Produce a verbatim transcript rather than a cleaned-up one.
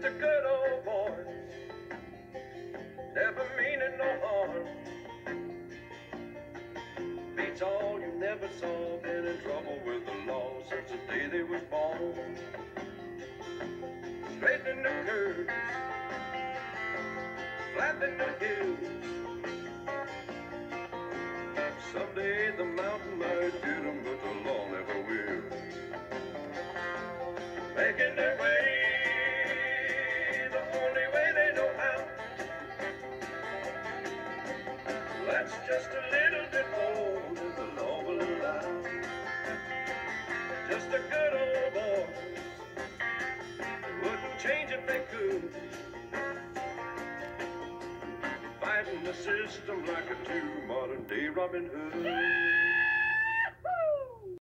a good old boy, never meaning no harm. Beats all you never saw, been in trouble with the law since the day they was born. Straightening the curves, flattening the hills. Someday the mountain might get them, but the law never will. Making their way the only way they know how. That's just a little bit more than the law will allow. Just a good old boy, wouldn't change if they could. Fighting the system like a true modern day Robin Hood.